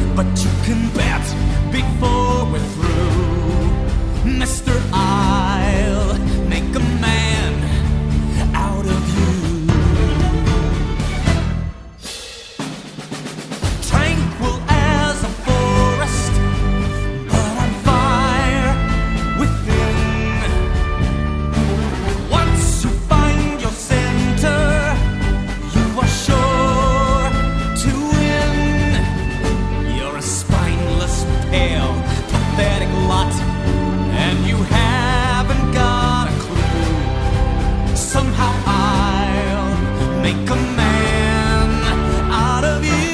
but you can bet before we're through, Mister, I'll make a man out of you. Tranquil as a forest, but on fire within. Once you find your center, you are sure to win. You're a spineless, pale, pathetic lot, and you haven't got a clue. Somehow I'll make a man out of you.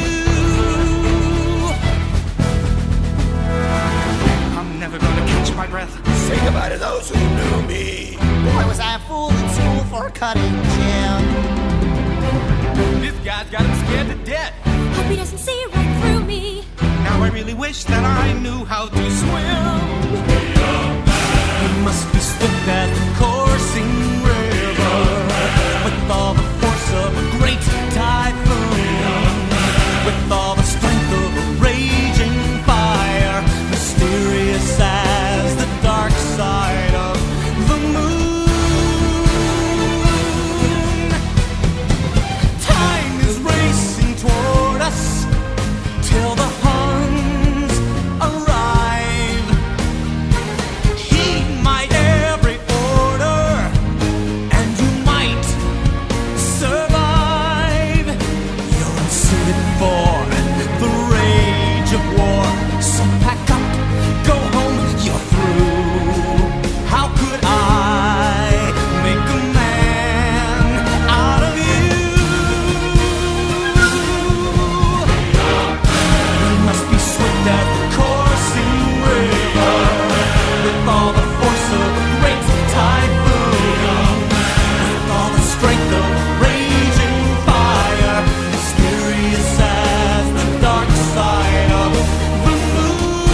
I'm never gonna catch my breath. Say goodbye to those who knew me. Boy, was I a fool in school for a cutting gym. This guy's got him scared to death. Hope he doesn't see right through me. Now I really wish that I knew how to swim. You must be swift as the coursing river, with all the force of a great typhoon, with all the strength of a raging fire, mysterious as the dark side of the moon. Time is racing toward us till the Huns arrive. Heed my every order, and you might survive. You're unsuited for the rage of war, so pack up, go home, you're through. How could I make a man out of you? You must be swift as the coursing river, with all the force of a great typhoon, with all the strength of a raging fire, mysterious as the dark side of the moon.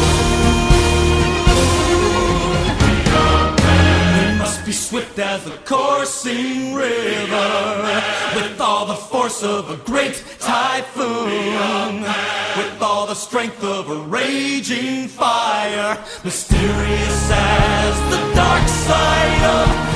You must be swift as the coursing river, with all the force of a great typhoon, with all the strength of a raging fire, mysterious as the dark side of